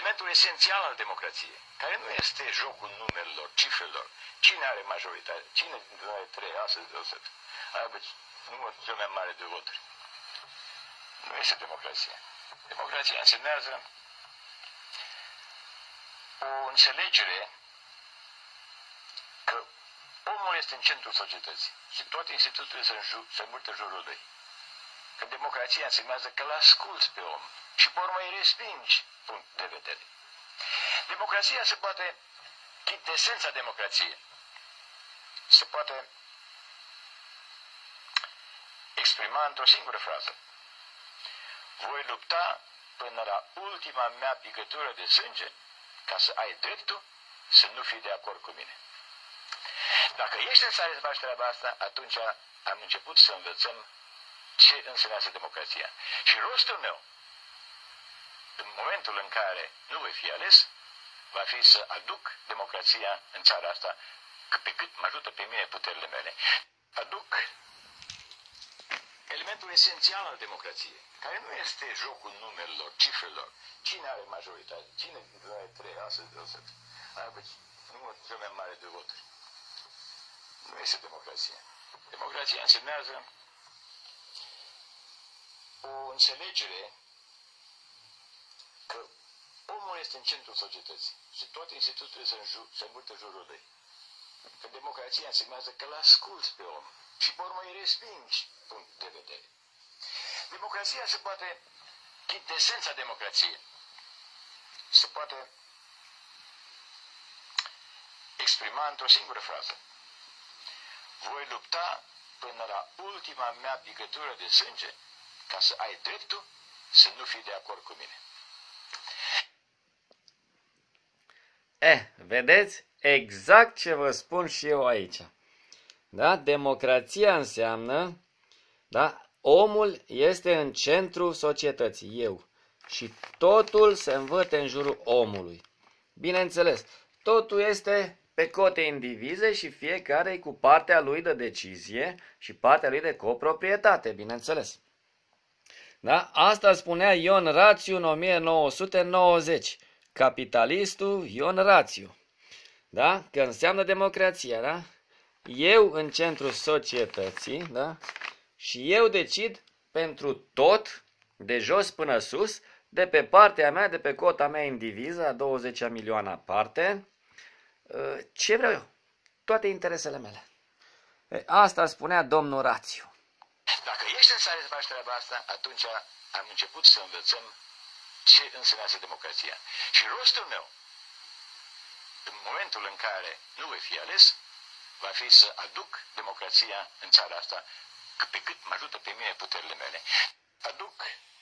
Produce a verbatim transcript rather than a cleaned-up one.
elementul esențial al democrației, care nu este jocul numerelor, cifrelor. Cine are majoritate? Cine dintre noi trei astăzi de o să aibă numărul cel mai mare de voturi? Nu este democrație. Democrația însemnează o înțelegere că omul este în centrul societății și toate instituțiile se, se învârte în jurul lui. Că democrația însemnează că l-asculți pe om și pe urmă îi respingi punct de vedere. Democrația se poate, esența democrației, se poate exprima într-o singură frază. Voi lupta până la ultima mea picătură de sânge ca să ai dreptul să nu fii de acord cu mine. Dacă ești în stare să faci treaba asta, atunci am început să învățăm ce înseamnă democrația. Și rostul meu, în momentul în care nu voi fi ales, va fi să aduc democrația în țara asta, pe cât mă ajută pe mine puterile mele. Aduc elementul esențial al democrației, care nu este jocul numerelor, cifrelor. Cine are majoritate? Cine dintre noi trei astăzi de o să aibă numărul cel mai mare de voturi? Nu este democrație. Democrația însemnează o înțelegere că omul este în centrul societății și toate instituțiile se, se învârte în jurul lui. Că democrația însemnează că l-asculți pe om și pe urmă îi respingi punct de vedere. Democrația se poate, esența democrației, se poate exprima într-o singură frază. Voi lupta până la ultima mea picătură de sânge ca să ai dreptul să nu fii de acord cu mine. Eh, vedeți? Exact ce vă spun și eu aici. Da? Democrația înseamnă, da? Omul este în centrul societății, eu. Și totul se învârte în jurul omului. Bineînțeles, totul este pe cote indivize și fiecare e cu partea lui de decizie și partea lui de coproprietate, bineînțeles. Da? Asta spunea Ion Rațiu în o mie nouă sute nouăzeci. Capitalistul Ion Rațiu. Da? Că înseamnă democrația, da? Eu în centrul societății, da? Și eu decid pentru tot, de jos până sus, de pe partea mea, de pe cota mea indiviză, a douăzeci milioane parte, ce vreau eu. Toate interesele mele. Asta spunea domnul Rațiu. Dacă ești în stare să faci treaba asta, atunci am început să învățăm ce înseamnă democrația. Și rostul meu, în momentul în care nu voi fi ales, va fi să aduc democrația în țara asta, pe cât mă ajută pe mine puterile mele. Aduc